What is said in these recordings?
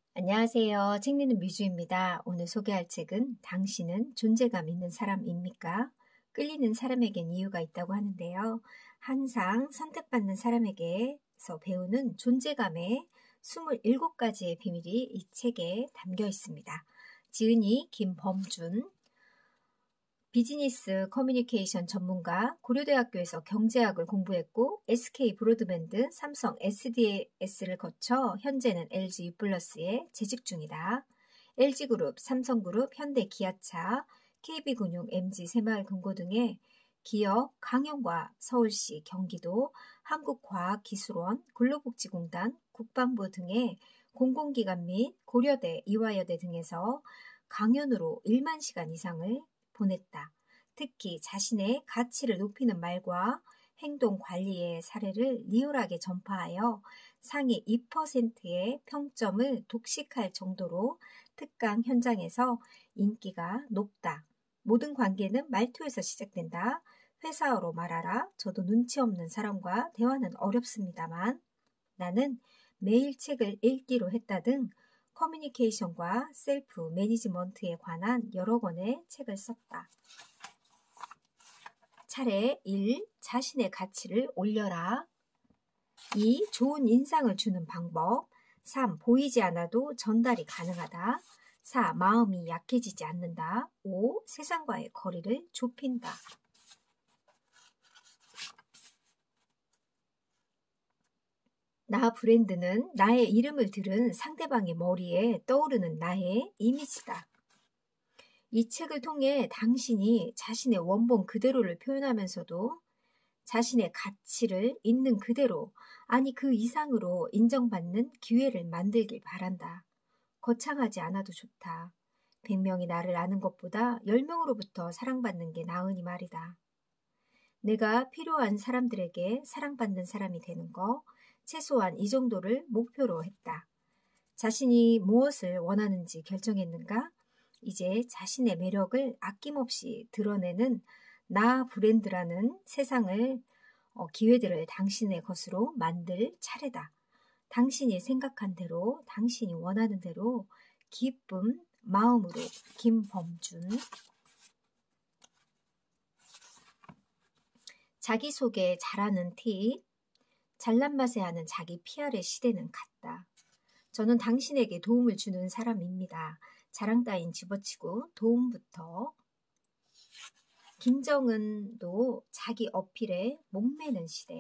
안녕하세요. 책 읽는 뮤즈입니다. 오늘 소개할 책은 당신은 존재감 있는 사람입니까? 끌리는 사람에겐 이유가 있다고 하는데요. 항상 선택받는 사람에게서 배우는 존재감의 27가지의 비밀이 이 책에 담겨 있습니다. 지은이 김범준, 비즈니스 커뮤니케이션 전문가, 고려대학교에서 경제학을 공부했고 SK 브로드밴드, 삼성 SDS를 거쳐 현재는 LG U+에 재직 중이다. LG그룹, 삼성그룹, 현대기아차, KB금융, MG새마을금고 등의 기업, 강연과 서울시, 경기도, 한국과학기술원, 근로복지공단, 국방부 등의 공공기관 및 고려대, 이화여대 등에서 강연으로 1만 시간 이상을 보냈다. 특히 자신의 가치를 높이는 말과 행동 관리의 사례를 리얼하게 전파하여 상위 2%의 평점을 독식할 정도로 특강 현장에서 인기가 높다. 모든 관계는 말투에서 시작된다. 회사어로 말하라. 저도 눈치 없는 사람과 대화는 어렵습니다만 나는 매일 책을 읽기로 했다 등 커뮤니케이션과 셀프 매니지먼트에 관한 여러 권의 책을 썼다. 차례 1. 자신의 가치를 올려라. 2. 좋은 인상을 주는 방법. 3. 보이지 않아도 전달이 가능하다. 4. 마음이 약해지지 않는다. 5. 세상과의 거리를 좁힌다. 나 브랜드는 나의 이름을 들은 상대방의 머리에 떠오르는 나의 이미지다. 이 책을 통해 당신이 자신의 원본 그대로를 표현하면서도 자신의 가치를 있는 그대로, 아니 그 이상으로 인정받는 기회를 만들길 바란다. 거창하지 않아도 좋다. 100명이 나를 아는 것보다 10명으로부터 사랑받는 게 나으니 말이다. 내가 필요한 사람들에게 사랑받는 사람이 되는 거, 최소한 이 정도를 목표로 했다. 자신이 무엇을 원하는지 결정했는가? 이제 자신의 매력을 아낌없이 드러내는 나 브랜드라는 세상을 기회들을 당신의 것으로 만들 차례다. 당신이 생각한 대로, 당신이 원하는 대로 기쁨 마음으로. 김범준. 자기소개 잘하는 팁. 잘난 맛에 하는 자기 PR의 시대는 갔다. 저는 당신에게 도움을 주는 사람입니다. 자랑 따윈 집어치고 도움부터. 김정은도 자기 어필에 목매는 시대.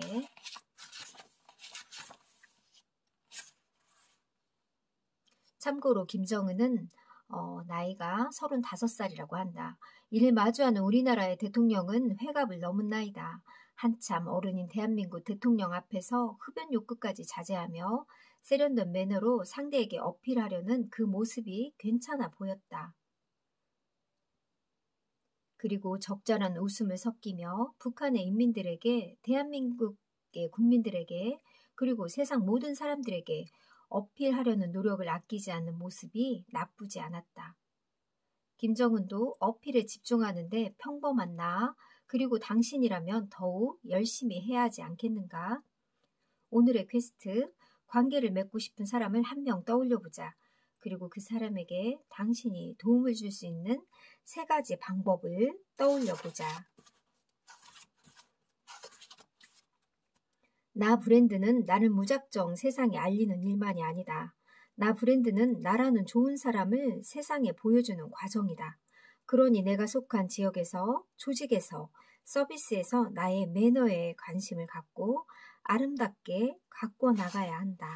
참고로 김정은은 나이가 35살이라고 한다. 이를 마주하는 우리나라의 대통령은 회갑을 넘은 나이다. 한참 어른인 대한민국 대통령 앞에서 흡연 욕구까지 자제하며 세련된 매너로 상대에게 어필하려는 그 모습이 괜찮아 보였다. 그리고 적절한 웃음을 섞이며 북한의 인민들에게, 대한민국의 국민들에게, 그리고 세상 모든 사람들에게 어필하려는 노력을 아끼지 않는 모습이 나쁘지 않았다. 김정은도 어필에 집중하는데 평범한 나, 그리고 당신이라면 더욱 열심히 해야 하지 않겠는가? 오늘의 퀘스트, 관계를 맺고 싶은 사람을 한 명 떠올려보자. 그리고 그 사람에게 당신이 도움을 줄 수 있는 3가지 방법을 떠올려보자. 나 브랜드는 나를 무작정 세상에 알리는 일만이 아니다. 나 브랜드는 나라는 좋은 사람을 세상에 보여주는 과정이다. 그러니 내가 속한 지역에서, 조직에서, 서비스에서 나의 매너에 관심을 갖고 아름답게 가꿔 나가야 한다.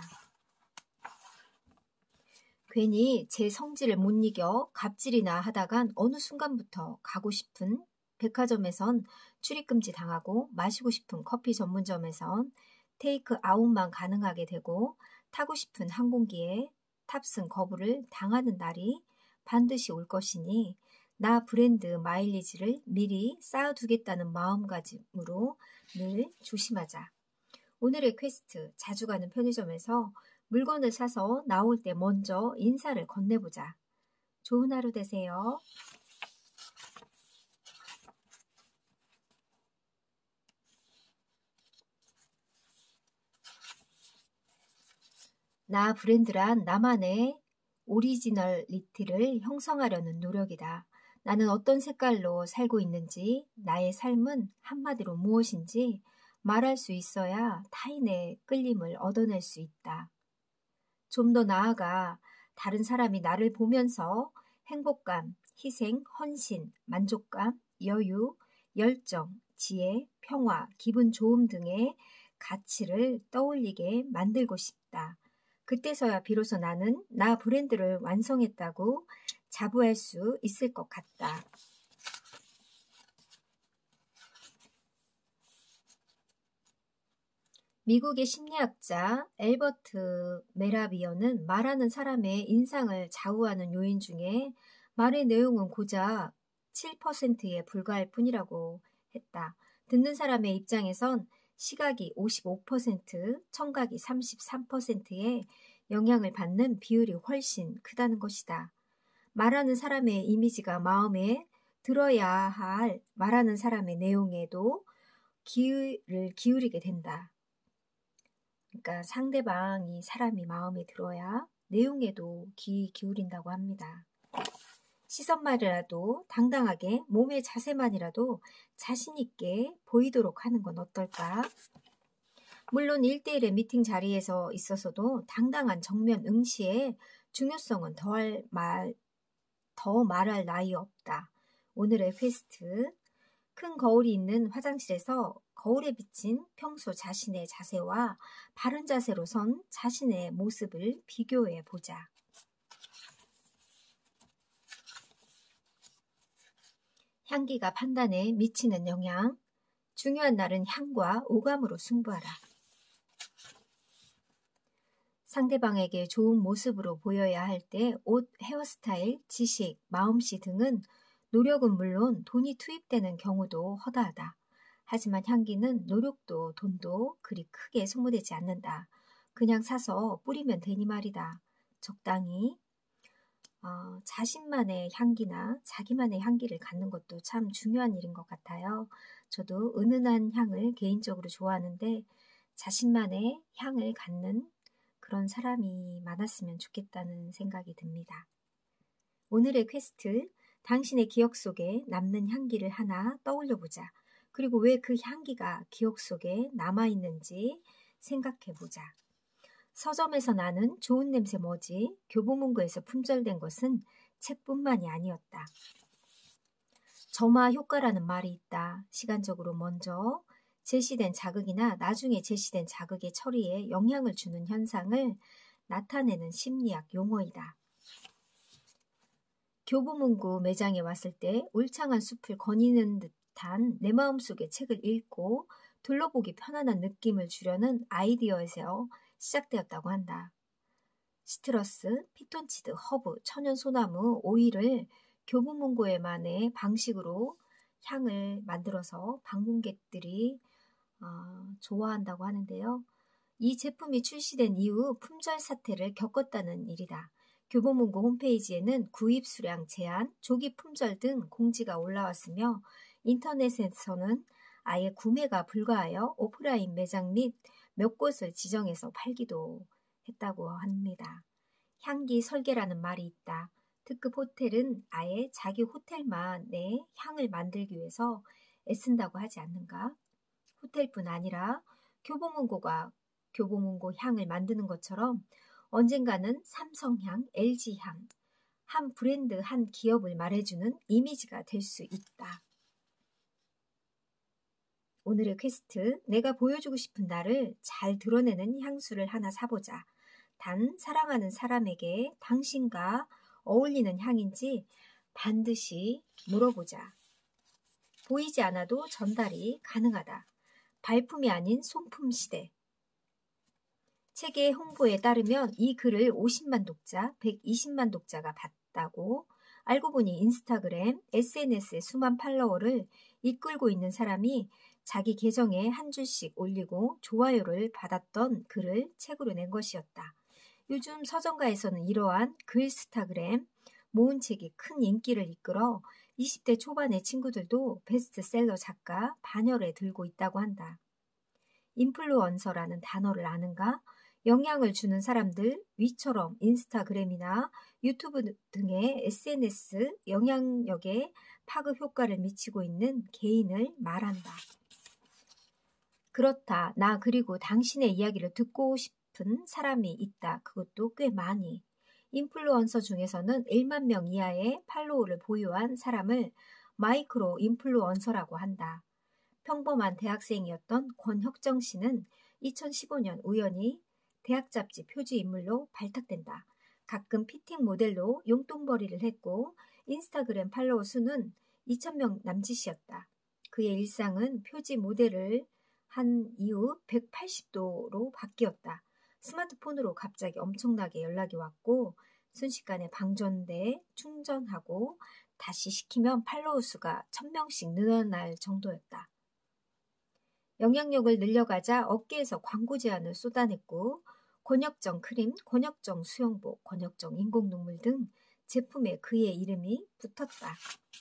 괜히 제 성질을 못 이겨 갑질이나 하다간 어느 순간부터 가고 싶은 백화점에선 출입금지 당하고 마시고 싶은 커피 전문점에선 테이크 아웃만 가능하게 되고 타고 싶은 항공기에 탑승 거부를 당하는 날이 반드시 올 것이니 나 브랜드 마일리지를 미리 쌓아두겠다는 마음가짐으로 늘 조심하자. 오늘의 퀘스트, 자주 가는 편의점에서 물건을 사서 나올 때 먼저 인사를 건네보자. 좋은 하루 되세요. 나 브랜드란 나만의 오리지널리티를 형성하려는 노력이다. 나는 어떤 색깔로 살고 있는지, 나의 삶은 한마디로 무엇인지 말할 수 있어야 타인의 끌림을 얻어낼 수 있다. 좀 더 나아가 다른 사람이 나를 보면서 행복감, 희생, 헌신, 만족감, 여유, 열정, 지혜, 평화, 기분 좋음 등의 가치를 떠올리게 만들고 싶다. 그때서야 비로소 나는 나 브랜드를 완성했다고 자부할 수 있을 것 같다. 미국의 심리학자 엘버트 메라비어는 말하는 사람의 인상을 좌우하는 요인 중에 말의 내용은 고작 7%에 불과할 뿐이라고 했다. 듣는 사람의 입장에선 시각이 55%, 청각이 33%의 영향을 받는 비율이 훨씬 크다는 것이다. 말하는 사람의 이미지가 마음에 들어야 할 말하는 사람의 내용에도 귀를 기울이게 된다. 그러니까 상대방이 사람이 마음에 들어야 내용에도 귀 기울인다고 합니다. 시선만이라도 당당하게 몸의 자세만이라도 자신 있게 보이도록 하는 건 어떨까? 물론 1대1의 미팅 자리에서 있어서도 당당한 정면 응시의 중요성은 더 말할 나위 없다. 오늘의 퀘스트. 큰 거울이 있는 화장실에서 거울에 비친 평소 자신의 자세와 바른 자세로 선 자신의 모습을 비교해 보자. 향기가 판단에 미치는 영향. 중요한 날은 향과 오감으로 승부하라. 상대방에게 좋은 모습으로 보여야 할 때 옷, 헤어스타일, 지식, 마음씨 등은 노력은 물론 돈이 투입되는 경우도 허다하다. 하지만 향기는 노력도 돈도 그리 크게 소모되지 않는다. 그냥 사서 뿌리면 되니 말이다. 적당히 자신만의 향기나 자기만의 향기를 갖는 것도 참 중요한 일인 것 같아요. 저도 은은한 향을 개인적으로 좋아하는데 자신만의 향을 갖는 그런 사람이 많았으면 좋겠다는 생각이 듭니다. 오늘의 퀘스트, 당신의 기억 속에 남는 향기를 하나 떠올려보자. 그리고 왜 그 향기가 기억 속에 남아있는지 생각해보자. 서점에서 나는 좋은 냄새 뭐지? 교보문고에서 품절된 것은 책뿐만이 아니었다. 점화 효과라는 말이 있다. 시간적으로 먼저 제시된 자극이나 나중에 제시된 자극의 처리에 영향을 주는 현상을 나타내는 심리학 용어이다. 교보문고 매장에 왔을 때 울창한 숲을 거니는 듯한 내 마음속의 책을 읽고 둘러보기 편안한 느낌을 주려는 아이디어에서 시작되었다고 한다. 시트러스, 피톤치드, 허브, 천연 소나무, 오일을 교보문고에만의 방식으로 향을 만들어서 방문객들이 좋아한다고 하는데요. 이 제품이 출시된 이후 품절 사태를 겪었다는 일이다. 교보문고 홈페이지에는 구입 수량 제한, 조기 품절 등 공지가 올라왔으며 인터넷에서는 아예 구매가 불가하여 오프라인 매장 및 몇 곳을 지정해서 팔기도 했다고 합니다. 향기 설계라는 말이 있다. 특급 호텔은 아예 자기 호텔만의 향을 만들기 위해서 애쓴다고 하지 않는가? 호텔뿐 아니라 교보문고가 교보문고 향을 만드는 것처럼 언젠가는 삼성향, LG향, 한 브랜드, 한 기업을 말해주는 이미지가 될 수 있다. 오늘의 퀘스트, 내가 보여주고 싶은 나를 잘 드러내는 향수를 하나 사보자. 단 사랑하는 사람에게 당신과 어울리는 향인지 반드시 물어보자. 보이지 않아도 전달이 가능하다. 발품이 아닌 손품 시대. 책의 홍보에 따르면 이 글을 50만 독자, 120만 독자가 봤다고. 알고 보니 인스타그램, SNS의 수만 팔로워를 이끌고 있는 사람이 자기 계정에 한 줄씩 올리고 좋아요를 받았던 글을 책으로 낸 것이었다. 요즘 서점가에서는 이러한 글스타그램 모은 책이 큰 인기를 이끌어 20대 초반의 친구들도 베스트셀러 작가 반열에 들고 있다고 한다. 인플루언서라는 단어를 아는가? 영향을 주는 사람들, 위처럼 인스타그램이나 유튜브 등의 SNS 영향력에 파급 효과를 미치고 있는 개인을 말한다. 그렇다. 나 그리고 당신의 이야기를 듣고 싶은 사람이 있다. 그것도 꽤 많이. 인플루언서 중에서는 1만 명 이하의 팔로워를 보유한 사람을 마이크로 인플루언서라고 한다. 평범한 대학생이었던 권혁정 씨는 2015년 우연히 대학 잡지 표지 인물로 발탁된다. 가끔 피팅 모델로 용돈벌이를 했고 인스타그램 팔로워 수는 2,000명 남짓이었다. 그의 일상은 표지 모델을 한 이후 180도로 바뀌었다. 스마트폰으로 갑자기 엄청나게 연락이 왔고 순식간에 방전돼 충전하고 다시 시키면 팔로워 수가 1,000명씩 늘어날 정도였다. 영향력을 늘려가자 업계에서 광고 제안을 쏟아냈고 권혁정 크림, 권혁정 수영복, 권혁정 인공눈물 등 제품에 그의 이름이 붙었다.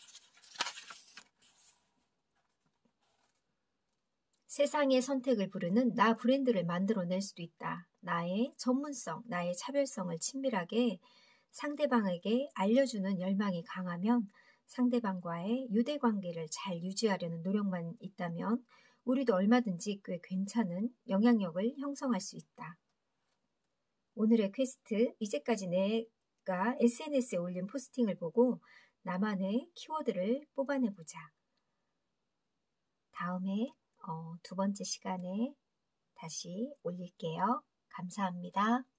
세상의 선택을 부르는 나 브랜드를 만들어낼 수도 있다. 나의 전문성, 나의 차별성을 친밀하게 상대방에게 알려주는 열망이 강하면 상대방과의 유대관계를 잘 유지하려는 노력만 있다면 우리도 얼마든지 꽤 괜찮은 영향력을 형성할 수 있다. 오늘의 퀘스트, 이제까지 내가 SNS에 올린 포스팅을 보고 나만의 키워드를 뽑아내보자. 다음에 두 번째 시간에 다시 올릴게요. 감사합니다.